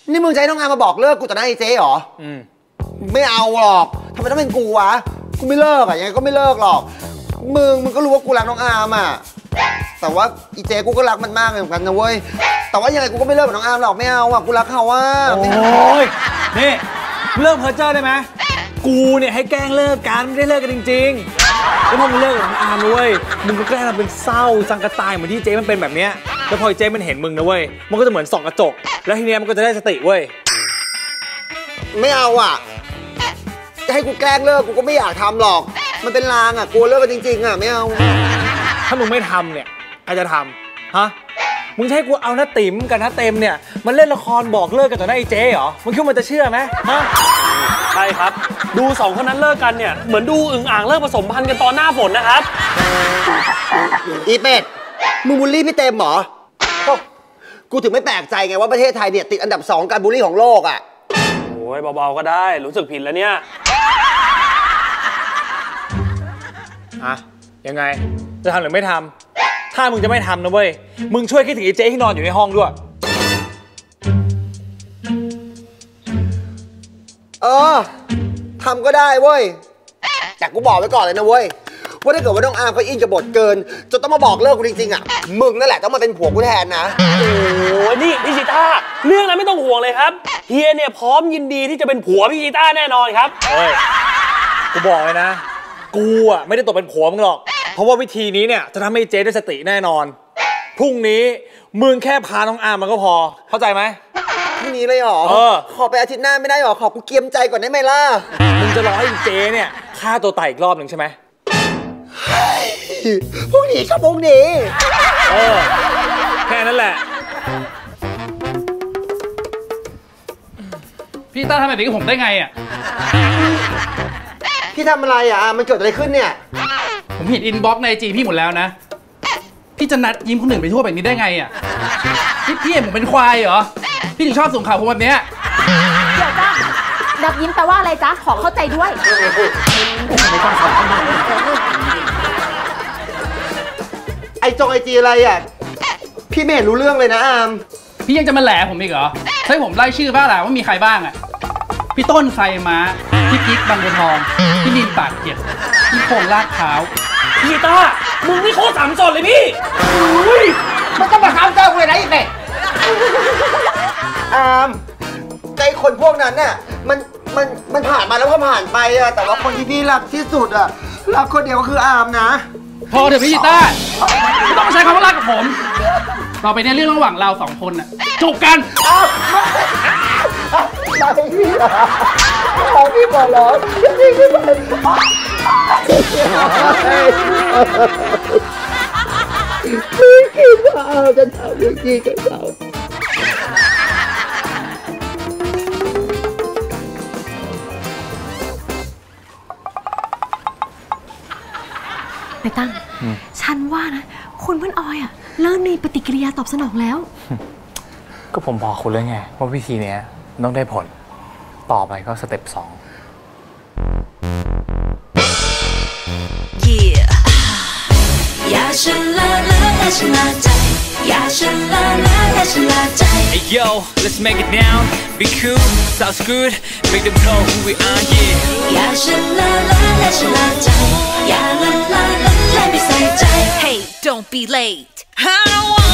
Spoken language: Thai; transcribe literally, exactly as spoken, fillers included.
นี่มึงจะให้น้องอามมาบอกเลิกกูต่อหน้าไอ้เจ๊เหรออืมไม่เอาหรอกทำไมต้องเป็นกูวะกูไม่เลิกอะยังไงก็ไม่เลิกหรอกมึงมึงก็รู้ว่ากูรักน้องอามอะแต่ว่าอีเจ๊กูก็รักมันมากเหมือนกันนะเว้ยแต่ว่ายังไงกูก็ไม่เลิกกับน้องอามหรอกไม่เอาอะกูรักเขาว่าโอ้ยนี่เลิกเพ้อเจ้อได้ไหมกูเนี่ยให้แกล้งเลิกกันไม่ได้เลิกกันจริงๆแล้วพอมึงเลิกกับน้องอามด้วยมึงก็แกล้งทำเป็นเศร้าสังกะตายเหมือนที่เจ๊มันเป็นแบบเนี้ยแล้วพอเจ๊มันเห็นมึงนะเว้ยมันก็จะเหมือนส่องกระจกแล้วทีเนี้ยมันก็จะได้สติเว้ยไม่เอาอ่ะจะให้กูแกล้งเลิกกูก็ไม่อยากทำหรอกมันเป็นลางอ่ะกูเลิกกันจริงๆอ่ะไม่เอาถ้ามึงไม่ทำเนี่ยใครจะทำฮะมึงให้กูเอาหน้าติ๋มกับหน้าเต็มเนี่ยมันเล่นละครบอกเลิกกันต่อหน้าไอ้เจ๊เหรอมึงคิดว่ามันจะเชื่อไหมฮะใช่ครับดูสองคนนั้นเลิกกันเนี่ยเหมือนดูอึ่งอ่างเลิกผสมพันธุ์กันตอนหน้าฝนนะครับอีเป็ดมึงบูลลี่พี่เต็มเหรอกูถึงไม่แปลกใจไงว่าประเทศไทยเนี่ยติดอันดับสองการบูลลี่ของโลกอ่ะโอ้ยเบาๆก็ได้รู้สึกผิดแล้วเนี่ยอะยังไงจะทำหรือไม่ทำถ้ามึงจะไม่ทำนะเว้ยมึงช่วยคิดถึงไอ้เจ๊ที่นอนอยู่ในห้องด้วยเออทำก็ได้เว้ยแต่กูบอกไว้ก่อนเลยนะเว้ยว่าถ้าเกิดว่าน้องอาร์มเขาอินกับบทเกินจนต้องมาบอกเลิกกูจริงๆอ่ะมึงนั่นแหละต้องมาเป็นผัวกูแทนนะโอ้ยนี่พี่ชิต้าเรื่องนั้นไม่ต้องห่วงเลยครับเฮียเนี่ยพร้อมยินดีที่จะเป็นผัวพี่ชิต้าแน่นอนครับเฮ้ยกูบอกเลยนะกูอ่ะไม่ได้ตกเป็นผัวมึงหรอกเพราะว่าวิธีนี้เนี่ยจะทำให้เจ๊ได้สติแน่นอนพรุ่งนี้มึงแค่พาน้องอาร์มมันก็พอเข้าใจไหมพรุ่งนี้เลยเหรอเออขอไปอาทิตย์หน้าไม่ได้หรอขอกูเกียมใจก่อนได้ไหมล่ะมึงจะรอให้เจ๊เนี่ยฆ่าตัวตายอีกรอบหนึ่งใช่ไหมพรุ่งนี้ครับพรุ่งนี้เออแค่นั้นแหละพี่ต้าทำแบบนี้กับผมได้ไงอ่ะพี่ทำอะไรอ่ะมันเกิดอะไรขึ้นเนี่ยผมเห็นอินบ็อกซ์ในไอจีพี่หมดแล้วนะพี่จะนัดยิ้มคนอื่นไปทั่วแบบนี้ได้ไงอ่ะพี่พี่เห็นผมเป็นควายเหรอพี่ถึงชอบส่งข่าวผมแบบนี้เดี๋ยวจ้านัดยิ้มแปลว่าอะไรจ๊ะขอเข้าใจด้วยไอจงไอจีอะไรอ่ะพี่ไม่เห็นรู้เรื่องเลยนะอามพี่ยังจะมาแหลผมอีกเหรอใช่ผมไล่ชื่อบ้างแหละว่ามีใครบ้างอ่ะพี่ต้นไซม้าพี่กิ๊กบางบัวทองพี่นินปากเก็บพี่พงษ์ลาดเท้าพี่ต้ามึงนี่โคตรสามสนเลยพี่อุ้ยมันต้องมาข้ามเจ้ากูเลยนะอีเป็ดอามใจคนพวกนั้นเนี่ยมันมันมันผ่านมาแล้วก็ผ่านไปอะแต่ว่าคนที่พี่รักที่สุดอะรักคนเดียวก็คืออามนะพอเถอะพี่ชิต้าไม่ต้องใช้คำว่ารักกับผมต่อไปเนี่ยเรื่องระหว่างเราสองคนน่ะจบกันไปพี่ขอพี่ขอร้องพี่พี่ไปพี่คิดว่าเอาจะทำอย่างนี้กับเราไปตั้งฉันว่านะคุณเพื่อนออยอ่ะเริ่มมีปฏิกิริยาตอบสนองแล้วก็ผมบอกคุณแล้วไงว่าวิธีนี้ต้องได้ผลต่อไปก็สเต็ปสองอย่าฉันละละและฉันละใจอย่าฉันละละและฉันละใจ Hey yo let's make it down be cool sounds good make them know who we are yeah อย่าฉันละละและฉันละใจอย่าละละและไม่ใส่ใจ Hey don't be late I don't want